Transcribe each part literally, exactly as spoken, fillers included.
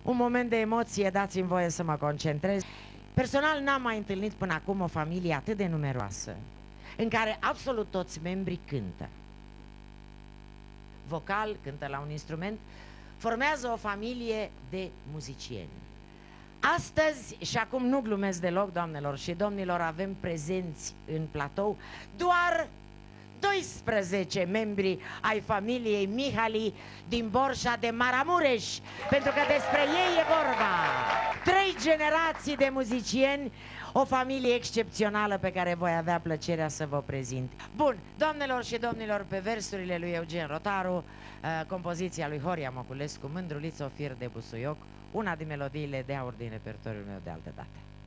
Un moment de emoție, dați-mi voie să mă concentrez. Personal n-am mai întâlnit până acum o familie atât de numeroasă, în care absolut toți membrii cântă. Vocal, cântă la un instrument, formează o familie de muzicieni. Astăzi, și acum nu glumesc deloc, doamnelor și domnilor, avem prezenți în platou doar doisprezece membri ai familiei Mihali din Borșa de Maramureș, pentru că despre ei e vorba. Trei generații de muzicieni, o familie excepțională pe care voi avea plăcerea să vă prezint. Bun, doamnelor și domnilor, pe versurile lui Eugen Rotaru, compoziția lui Horia Moculescu, Mândruliță, o fir de busuioc, una din melodiile de aur din repertoriul meu de altă dată.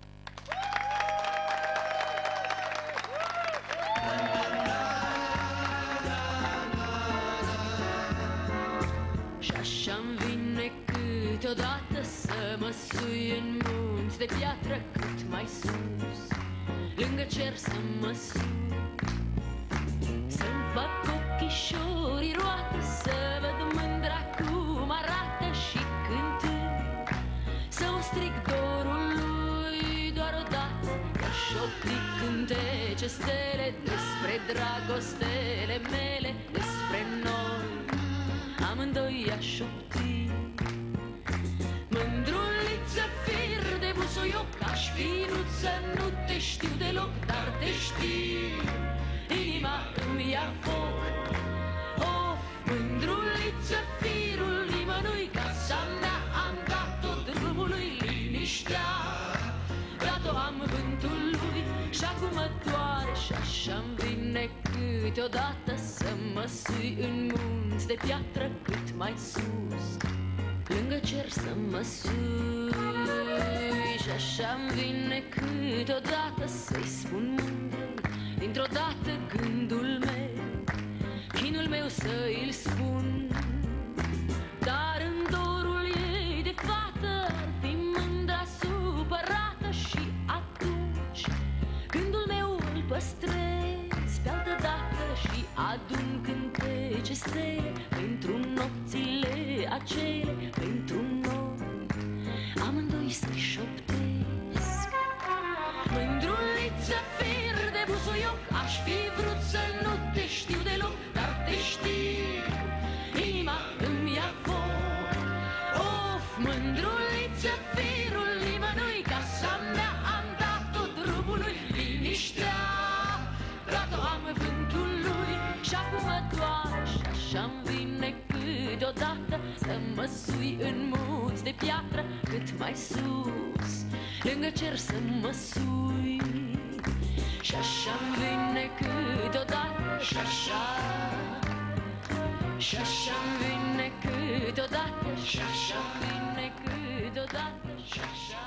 Și așa-mi vine câteodată să mă sui în munți de piatră cât mai sus, lângă cer să mă sui, să-mi fac ochișorii roată, să văd mândra cum arată și cântând, să o stric dorul lui doar odată, i-aș opri cântece stele despre dragostele mele, despre noi, amândoi i-aș opti. Mândruliță, fir de busuioc, aș fi vrut să nu te știu deloc, dar te știu, inima îmi ia foc. Of, mândruliță, firul nimănui, casa mea am dat-o drumului, liniștea, dat-o am vântul lui, și acum mă doare și așa-mi vine câteodată să mă sui în munți de piatră cât mai sus, lângă cer să mă sui. Și așa-mi vine câteodată să-i spun mândrei dintr-o dată gândul meu, chinul meu să îl spun, dar în dorul ei de fată ar fi mândra supărată, și atunci gândul meu îl păstrez pe altă dată și adun cântece stele pentru nopțile acele, pentru noi, amândoi să-i șoptesc. Mândruliță, fir de busuioc, aș fi vrut să nu te știu deloc, dar te știu, inima îmi ia foc. Of, mândruliță, firul nimănui, casa mea am dat-o drumului, liniștea, dat-o am vântul lui, și acum mă doare și așa-mi vine câteodată să mă sui în munți de piatră cât mai sus, lângă cer să mă sui. Și așa-mi vine câteodată, și așa, și așa-mi vine câteodată, și așa-mi vine câteodată, și așa.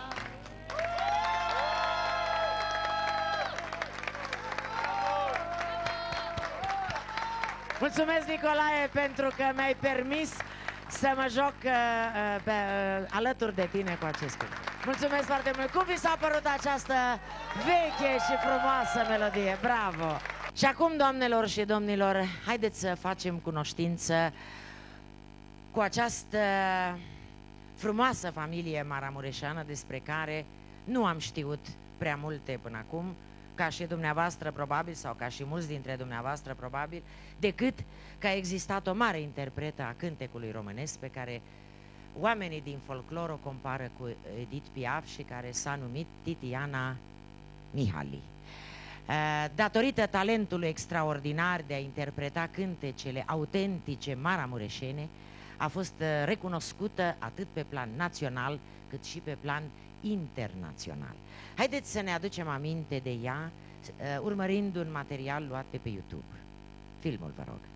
Mulțumesc, Nicolae, pentru că mi-ai permis să mă joc uh, pe, uh, alături de tine cu acest cânt. Mulțumesc foarte mult! Cum vi s-a părut această veche și frumoasă melodie? Bravo! Și acum, doamnelor și domnilor, haideți să facem cunoștință cu această frumoasă familie maramureșeană despre care nu am știut prea multe până acum, ca și dumneavoastră probabil, sau ca și mulți dintre dumneavoastră probabil, decât că a existat o mare interpretă a cântecului românesc pe care oamenii din folclor o compară cu Edith Piaf și care s-a numit Titiana Mihali. Datorită talentului extraordinar de a interpreta cântecele autentice maramureșene, a fost recunoscută atât pe plan național cât și pe plan internațional. Haideți să ne aducem aminte de ea urmărind un material luat de pe YouTube. Filmul, vă rog.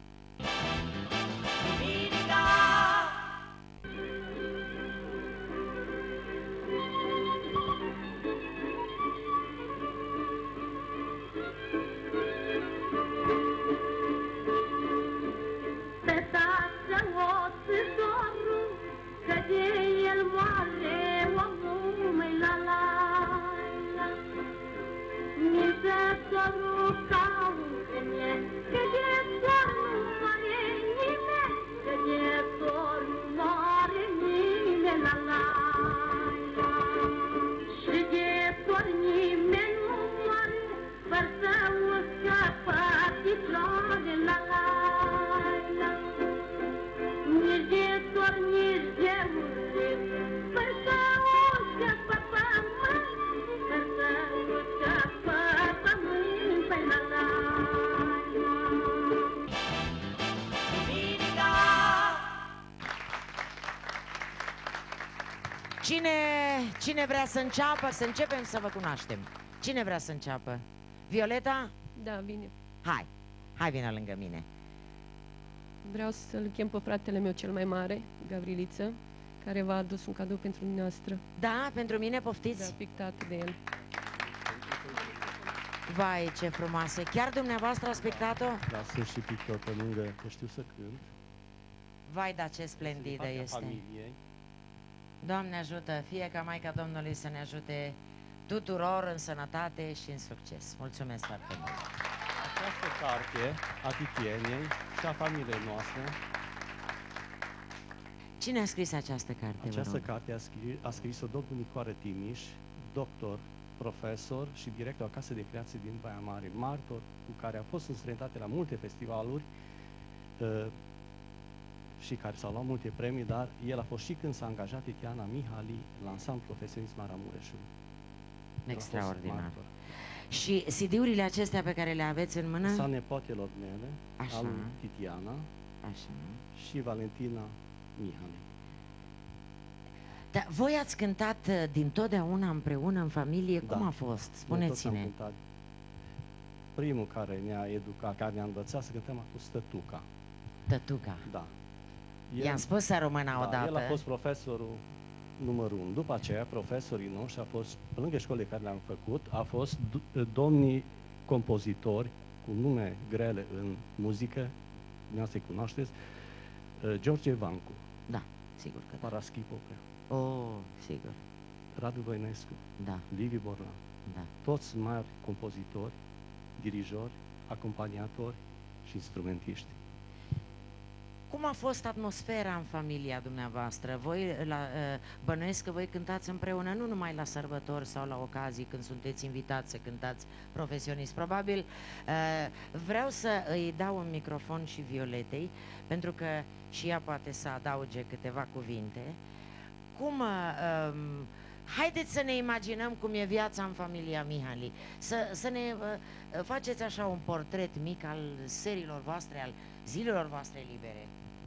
La la Cine, cine vrea să înceapă? Să începem să vă cunoaștem. Cine vrea să înceapă? Violeta? Da, bine. Hai, hai vină lângă mine. Vreau să-l chem pe fratele meu cel mai mare, Gavriliță, care v-a adus un cadou pentru dumneavoastră. Da, pentru mine, Da, poftiți? pictat de el. Vai, ce frumoase. Chiar dumneavoastră ați pictat-o? Da, sunt și pictor pe lângă că știu să cânt. Vai, da, ce splendidă Partea este. familiei. Doamne ajută, fie ca Maica Domnului să ne ajute tuturor în sănătate și în succes. Mulțumesc foarte mult. Această carte a Titieniei și a familiei noastre, Cine a scris această carte? vă această rog? carte a, scris, a scris-o domnul Nicoare Timiș, doctor, profesor și director al Casei de Creație din Baia Mare, martor cu care a fost în străinătate la multe festivaluri uh, și care s-au luat multe premii, dar el a fost și când s-a angajat Titiana Mihali la ansamblu profesionist Maramureșului. Extraordinar. Și C D-urile acestea pe care le aveți în mână? Sa nepotelor mele, Așa. al lui Titiana Așa. și Valentina Mihali. Dar voi ați cântat uh, dintotdeauna împreună, în familie? Da. Cum a fost? Noi toți am Spuneți-ne. cântat. Primul care ne-a educat, care ne-a învățat să cântăm a fost Tătuca. Tătuca. Da. I-am spus să rămână da, odată. el a fost profesorul numărul unu. După aceea, profesorii noștri a fost, pe lângă școlile care le-am făcut, a fost d- domnii compozitori cu nume grele în muzică, dumneavoastră îi cunoașteți, uh, George Vancu, Da, sigur că da. Paraschi Popea, Oh, sigur. Radu Voinescu, Da, Livi Borlan, da. toți mari compozitori, dirijori, acompaniatori și instrumentiști. Cum a fost atmosfera în familia dumneavoastră? Voi, la, uh, bănuiesc că voi cântați împreună, nu numai la sărbători sau la ocazii când sunteți invitați să cântați profesionist. Probabil uh, vreau să îi dau un microfon și Violetei, pentru că și ea poate să adauge câteva cuvinte. Cum... Uh, um, haideți să ne imaginăm cum e viața în familia Mihali. Să, să ne uh, faceți așa un portret mic al serilor voastre, al zilelor voastre libere.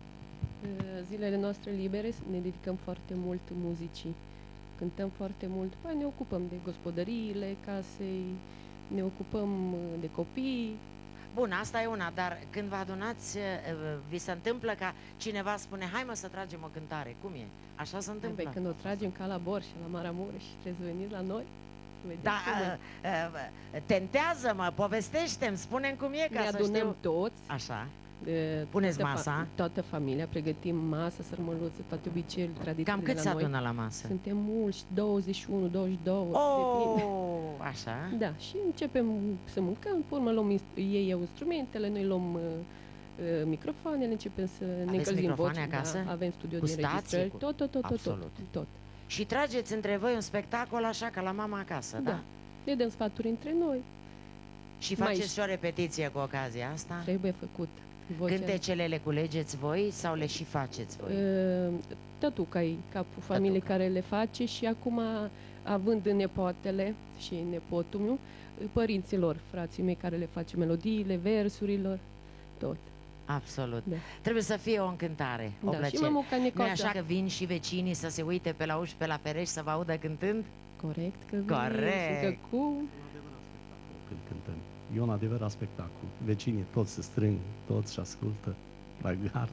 Zilele noastre libere ne dedicăm foarte mult muzicii. Cântăm foarte mult, păi ne ocupăm de gospodăriile casei, ne ocupăm de copii. Bun, asta e una, dar când vă adunați, vi se întâmplă ca cineva spune, hai mă să tragem o cântare, cum e? Așa se întâmplă? Păi când o tragem ca la Borș, la Maramureș și trebuie să veniți la noi, vedeți Da, cum e. uh, uh, tentează-mă, povestește-mi, spune-mi cum e, ca Ne să adunăm știu. toți. Așa. E, Puneți toată masa. Toată familia, pregătim masă, sărmăluță, toate obiceiurile, tradițiile Cam cât de se la noi. adună la masă? Suntem mulți, douăzeci și unu, douăzeci și doi, Oh, depinde. așa. Da, și începem să mâncăm, pe urmă luăm, inst- ei iau instrumentele, noi luăm uh, uh, microfoanele, începem să ne încălzim microfoane vocea. acasă? Da, avem studio Cu de stație, înregistrări, cu- tot, tot, tot, tot, tot, Absolut. tot. Și trageți între voi un spectacol așa, ca la mama acasă, da? Da. Ne dăm sfaturi între noi, Și Mai faceți ș- și o repetiție cu ocazia asta? trebuie făcut. Vocea, Cântecele le culegeți voi sau le și faceți voi? uh, tătuca e capul familiei Tătuca. care le face și acum, având nepoatele și nepotul meu, părinților, frații mei care le face melodiile, versurilor, tot. Absolut. Da. Trebuie să fie o încântare, o Da, și plăcere. mamuca Nu Necoasa. așa că vin și vecinii să se uite pe la uși, pe la pereți, să vă audă cântând? Corect, că vin Corect. și că cu... Când cântăm. E un adevărat spectacol. Vecinii toți se strâng, toți și ascultă la gard.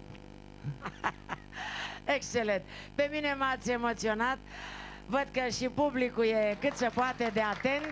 Excelent! Pe mine m-ați emoționat. Văd că și publicul e cât se poate de atent.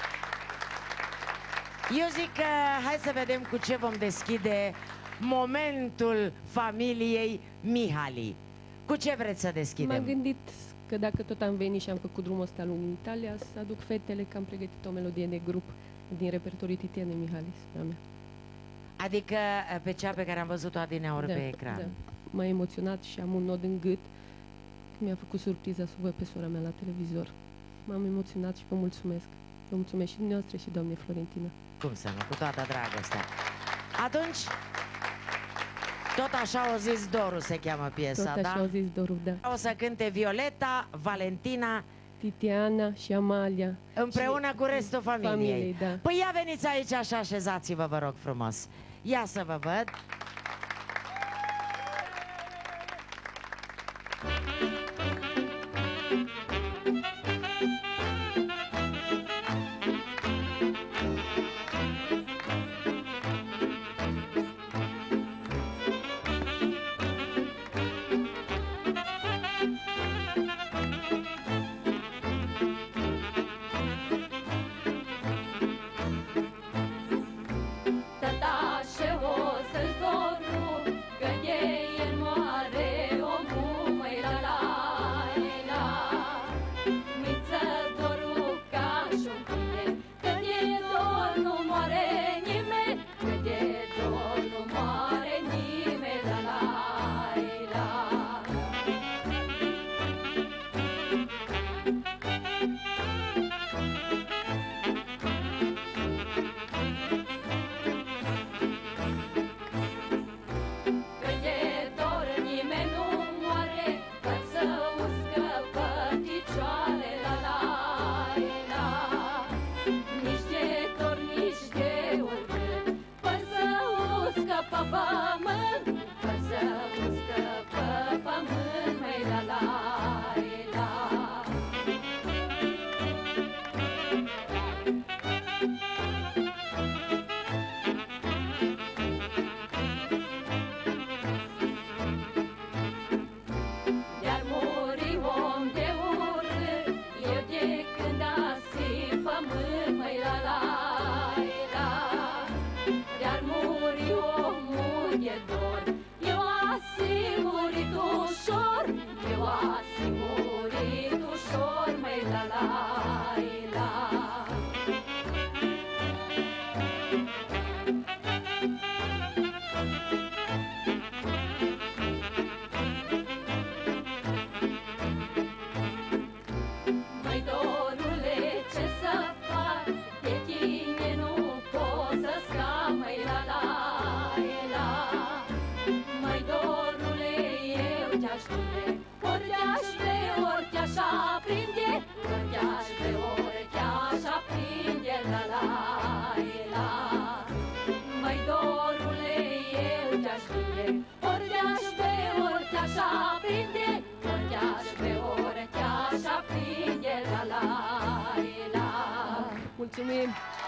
Eu zic că hai să vedem cu ce vom deschide momentul familiei Mihali. Cu ce vreți să M-am deschidem? gândit că dacă tot am venit și am făcut drumul ăsta lung în Italia, să aduc fetele, că am pregătit o melodie de grup din repertoriul Titiane Mihalis, a mea. Adică pe cea pe care am văzut-o adineauri Da, pe ecran. da. M-a emoționat și am un nod în gât. Mi-a făcut surpriza să văd pe sora mea la televizor. M-am emoționat și vă mulțumesc. Vă mulțumesc și dumneavoastră și doamne Florentina. Cum să nu, cu toată dragostea. Atunci, tot așa o zis Doru se cheamă piesa, Tot așa da? au zis Doru, da. O să cânte Violeta, Valentina, Titiana și Amalia. împreună și cu restul familiei. familiei, da. Păi ia veniți aici așa, așezați-vă, vă rog frumos. Ia să vă văd. Mulțumim!